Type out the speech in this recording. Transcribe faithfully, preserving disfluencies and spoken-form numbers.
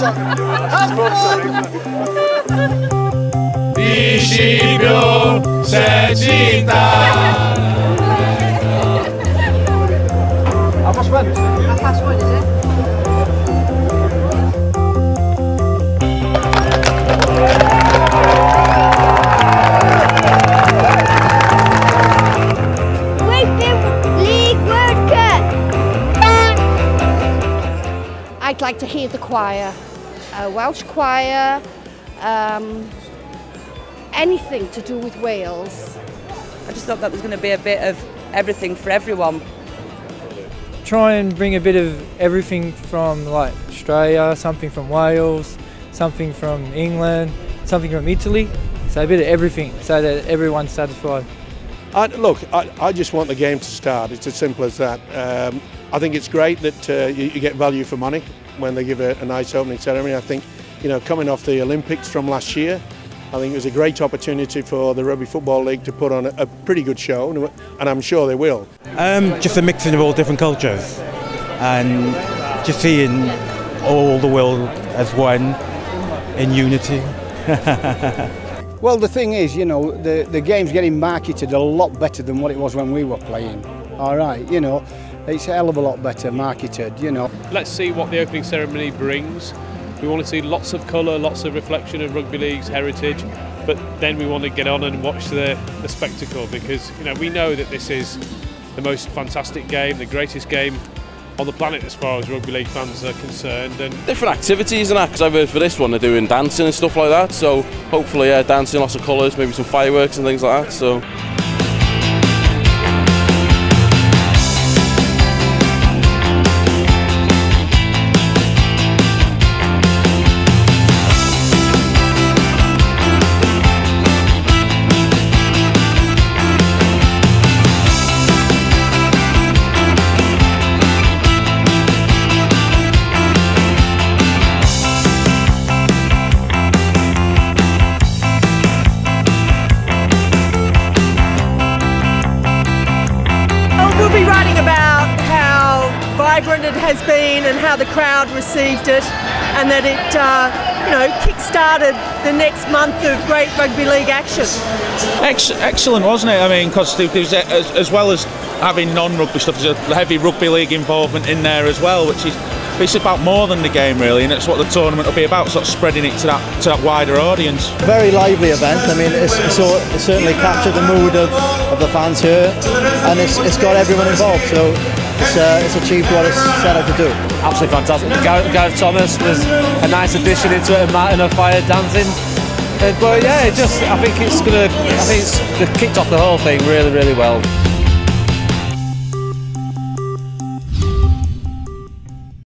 Discipio se cinta. How past one? Half past one, is it? Rugby League World Cup. I'd like to hear the choir, a Welsh choir, um, anything to do with Wales. I just thought that was going to be a bit of everything for everyone. Try and bring a bit of everything from like Australia, something from Wales, something from England, something from Italy. So a bit of everything so that everyone's satisfied. I, look, I, I just want the game to start. It's as simple as that. Um, I think it's great that uh, you, you get value for money when they give a, a nice opening ceremony. I think, you know, coming off the Olympics from last year, I think it was a great opportunity for the Rugby Football League to put on a, a pretty good show, and I'm sure they will. Um, just a mixing of all different cultures, and just seeing all the world as one in unity. Well, the thing is, you know, the, the game's getting marketed a lot better than what it was when we were playing. All right, you know, it's a hell of a lot better marketed, you know. Let's see what the opening ceremony brings. We want to see lots of colour, lots of reflection of rugby league's heritage, but then we want to get on and watch the, the spectacle, because you know we know that this is the most fantastic game, the greatest game on the planet as far as rugby league fans are concerned. And different activities and that, because I've heard for this one they're doing dancing and stuff like that, so hopefully yeah, dancing, lots of colours, maybe some fireworks and things like that. So. We'll be writing about how vibrant it has been and how the crowd received it, and that it, uh, you know, kick-started the next month of great rugby league action. Ex excellent, wasn't it? I mean, because there's as, as well as having non-rugby stuff, there's a heavy rugby league involvement in there as well, which is it's about more than the game really, and it's what the tournament will be about, sort of spreading it to that to that wider audience. Very lively event. I mean, it's, it's, it's certainly captured the mood of, of the fans here, and it's, it's got everyone involved, so it's, uh, it's achieved what it's set out to do. Absolutely fantastic. Gareth, Gareth Thomas was a nice addition into it, and Martin O'Fire dancing. Uh, but yeah, it just I think it's gonna I think it's kicked off the whole thing really, really well.